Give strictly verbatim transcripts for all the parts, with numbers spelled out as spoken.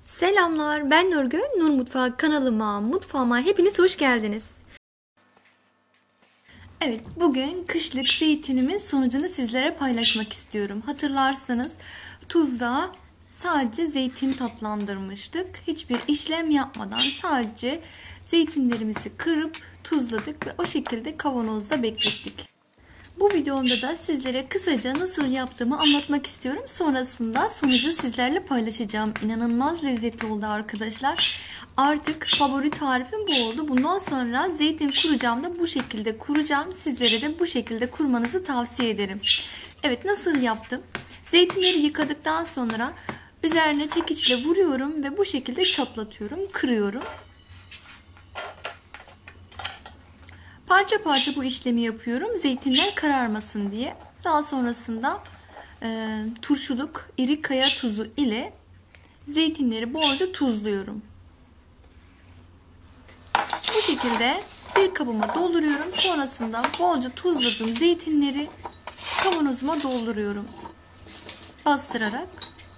Selamlar, ben Nurgül. Nurmutfagi kanalıma, mutfağıma hepiniz hoş geldiniz. Evet, bugün kışlık zeytinimin sonucunu sizlere paylaşmak istiyorum. Hatırlarsanız tuzda sadece zeytin tatlandırmıştık. Hiçbir işlem yapmadan sadece zeytinlerimizi kırıp tuzladık ve o şekilde kavanozda beklettik. Bu videomda da sizlere kısaca nasıl yaptığımı anlatmak istiyorum. Sonrasında sonucu sizlerle paylaşacağım. İnanılmaz lezzetli oldu arkadaşlar. Artık favori tarifim bu oldu. Bundan sonra zeytin kuracağım da bu şekilde kuracağım. Sizlere de bu şekilde kurmanızı tavsiye ederim. Evet, nasıl yaptım? Zeytinleri yıkadıktan sonra üzerine çekiçle vuruyorum ve bu şekilde çatlatıyorum, kırıyorum. Parça parça bu işlemi yapıyorum. Zeytinler kararmasın diye. Daha sonrasında e, turşuluk, iri kaya tuzu ile zeytinleri bolca tuzluyorum. Bu şekilde bir kabıma dolduruyorum. Sonrasında bolca tuzladığım zeytinleri kavanozuma dolduruyorum. Bastırarak.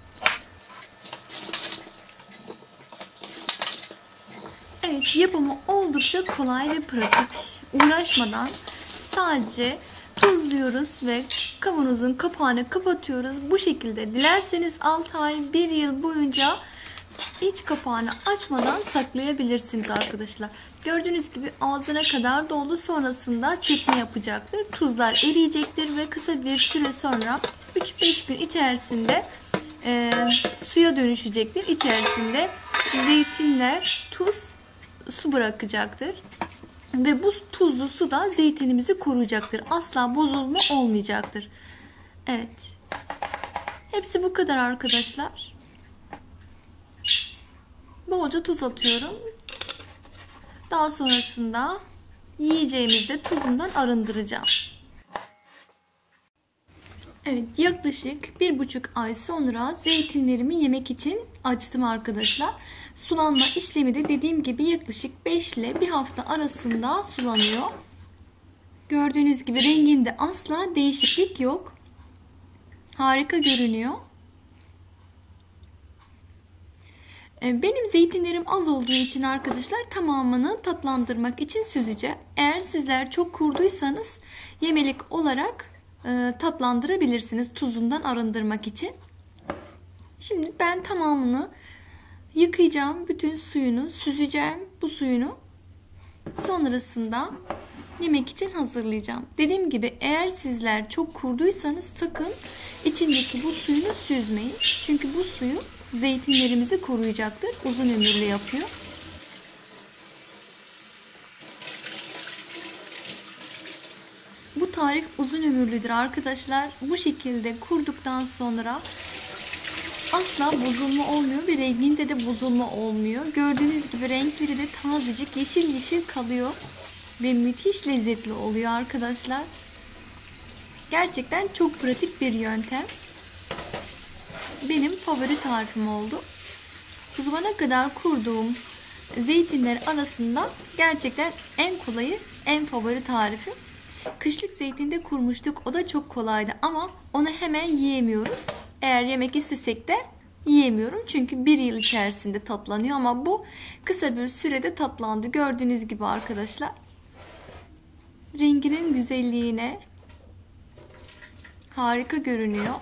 Evet, yapımı oldukça kolay ve pratik. Uğraşmadan sadece tuzluyoruz ve kavanozun kapağını kapatıyoruz. Bu şekilde dilerseniz altı ay, bir yıl boyunca hiç kapağını açmadan saklayabilirsiniz arkadaşlar. Gördüğünüz gibi ağzına kadar doldu, sonrasında çökme yapacaktır. Tuzlar eriyecektir ve kısa bir süre sonra üç beş gün içerisinde e, suya dönüşecektir. İçerisinde zeytinler, tuz, su bırakacaktır. Ve bu tuzlu su da zeytinimizi koruyacaktır. Asla bozulma olmayacaktır. Evet. Hepsi bu kadar arkadaşlar. Bolca tuz atıyorum. Daha sonrasında yiyeceğimizi de tuzundan arındıracağım. Evet, yaklaşık bir buçuk ay sonra zeytinlerimi yemek için açtım arkadaşlar. Sulanma işlemi de dediğim gibi yaklaşık beş ile bir hafta arasında sulanıyor. Gördüğünüz gibi renginde asla değişiklik yok. Harika görünüyor. Benim zeytinlerim az olduğu için arkadaşlar tamamını tatlandırmak için süzeceğim. Eğer sizler çok kurduysanız yemelik olarak tatlandırabilirsiniz tuzundan arındırmak için. Şimdi ben tamamını yıkayacağım. Bütün suyunu süzeceğim. Bu suyunu sonrasında yemek için hazırlayacağım. Dediğim gibi eğer sizler çok kurduysanız sakın içindeki bu suyunu süzmeyin. Çünkü bu suyu zeytinlerimizi koruyacaktır. Uzun ömürlü yapıyor. Bu tarif uzun ömürlüdür arkadaşlar. Bu şekilde kurduktan sonra asla bozulma olmuyor ve renginde de bozulma olmuyor. Gördüğünüz gibi renkleri de tazecik yeşil yeşil kalıyor ve müthiş lezzetli oluyor arkadaşlar. Gerçekten çok pratik bir yöntem. Benim favori tarifim oldu. Bu zamana kadar kurduğum zeytinler arasında gerçekten en kolayı, en favori tarifim. Kışlık zeytinde kurmuştuk. O da çok kolaydı ama onu hemen yiyemiyoruz. Eğer yemek istesek de yiyemiyorum. Çünkü bir yıl içerisinde tatlanıyor ama bu kısa bir sürede tatlandı. Gördüğünüz gibi arkadaşlar. Renginin güzelliğine harika görünüyor.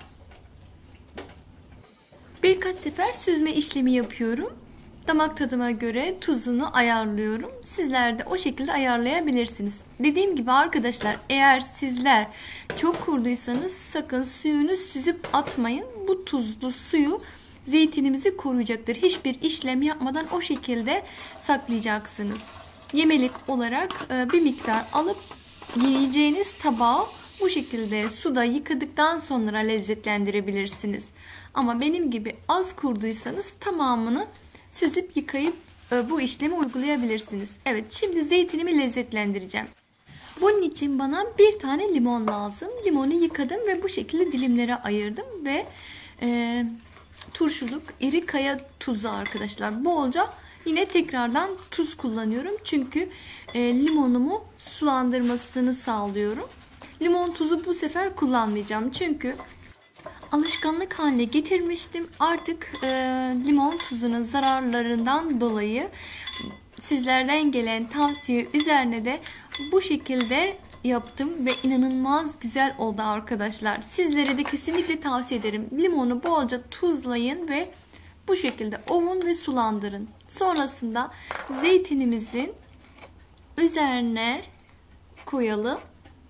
Birkaç sefer süzme işlemi yapıyorum. Damak tadıma göre tuzunu ayarlıyorum. Sizler de o şekilde ayarlayabilirsiniz. Dediğim gibi arkadaşlar, eğer sizler çok kurduysanız sakın suyunu süzüp atmayın. Bu tuzlu suyu zeytinimizi koruyacaktır. Hiçbir işlem yapmadan o şekilde saklayacaksınız. Yemelik olarak bir miktar alıp yiyeceğiniz tabağı bu şekilde suda yıkadıktan sonra lezzetlendirebilirsiniz. Ama benim gibi az kurduysanız tamamını süzüp yıkayıp bu işlemi uygulayabilirsiniz. Evet, şimdi zeytinimi lezzetlendireceğim. Bunun için bana bir tane limon lazım. Limonu yıkadım ve bu şekilde dilimlere ayırdım ve e, turşuluk, iri kaya tuzu arkadaşlar. Bolca yine tekrardan tuz kullanıyorum. Çünkü e, limonumu sulandırmasını sağlıyorum. Limon tuzu bu sefer kullanmayacağım. Çünkü alışkanlık haline getirmiştim. Artık e, limon tuzunun zararlarından dolayı sizlerden gelen tavsiye üzerine de bu şekilde yaptım ve inanılmaz güzel oldu arkadaşlar. Sizlere de kesinlikle tavsiye ederim. Limonu bolca tuzlayın ve bu şekilde ovun ve sulandırın. Sonrasında zeytinimizin üzerine koyalım.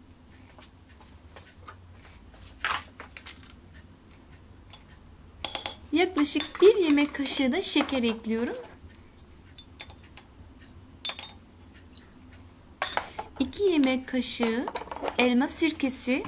Yaklaşık bir yemek kaşığı da şeker ekliyorum. iki yemek kaşığı elma sirkesi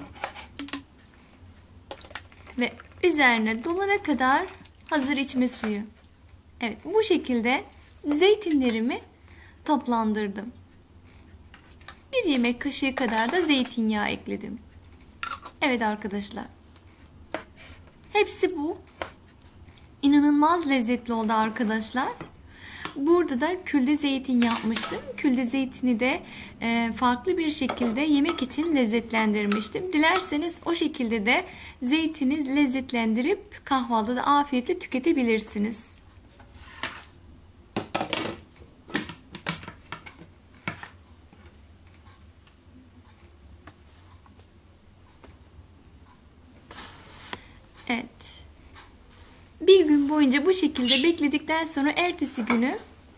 ve üzerine dolana kadar hazır içme suyu. Evet, bu şekilde zeytinlerimi tatlandırdım. Bir yemek kaşığı kadar da zeytinyağı ekledim. Evet arkadaşlar. Hepsi bu. İnanılmaz lezzetli oldu arkadaşlar. Burada da külde zeytin yapmıştım. Külde zeytini de farklı bir şekilde yemek için lezzetlendirmiştim. Dilerseniz o şekilde de zeytini lezzetlendirip kahvaltıda afiyetle tüketebilirsiniz. Evet. Bir gün boyunca bu şekilde bekledikten sonra ertesi günü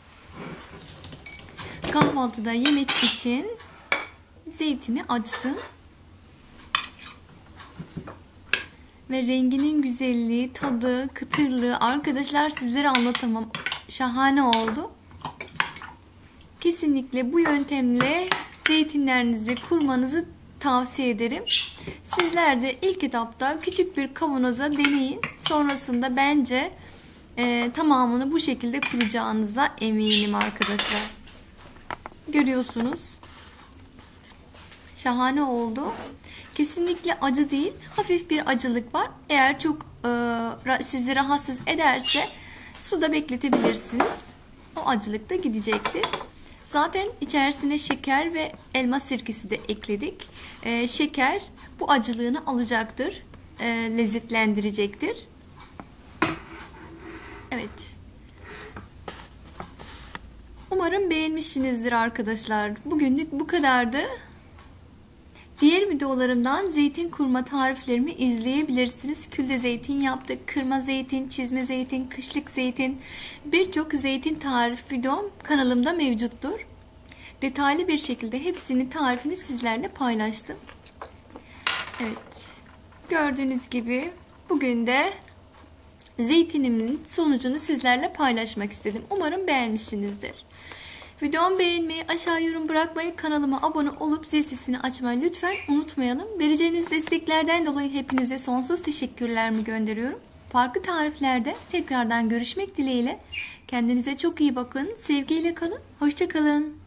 kahvaltıda yemek için zeytini açtım. Ve renginin güzelliği, tadı, kıtırlığı arkadaşlar sizlere anlatamam. Şahane oldu. Kesinlikle bu yöntemle zeytinlerinizi kurmanızı tavsiye ederim. Sizler de ilk etapta küçük bir kavanoza deneyin. Sonrasında bence e, tamamını bu şekilde kuracağınıza eminim arkadaşlar. Görüyorsunuz. Şahane oldu. Kesinlikle acı değil. Hafif bir acılık var. Eğer çok e, sizi rahatsız ederse suda bekletebilirsiniz. O acılık da gidecektir. Zaten içerisine şeker ve elma sirkesi de ekledik. E, şeker bu acılığını alacaktır. E, lezzetlendirecektir. Evet. Umarım beğenmişsinizdir arkadaşlar. Bugünlük bu kadardı. Diğer videolarımdan zeytin kurma tariflerimi izleyebilirsiniz. Külde zeytin yaptık, kırma zeytin, çizme zeytin, kışlık zeytin, birçok zeytin tarif videom kanalımda mevcuttur. Detaylı bir şekilde hepsinin tarifini sizlerle paylaştım. Evet, gördüğünüz gibi bugün de zeytinimin sonucunu sizlerle paylaşmak istedim. Umarım beğenmişsinizdir. Videomu beğenmeyi, aşağı yorum bırakmayı, kanalıma abone olup zil sesini açmayı lütfen unutmayalım. Vereceğiniz desteklerden dolayı hepinize sonsuz teşekkürlerimi gönderiyorum. Farklı tariflerde tekrardan görüşmek dileğiyle. Kendinize çok iyi bakın. Sevgiyle kalın. Hoşça kalın.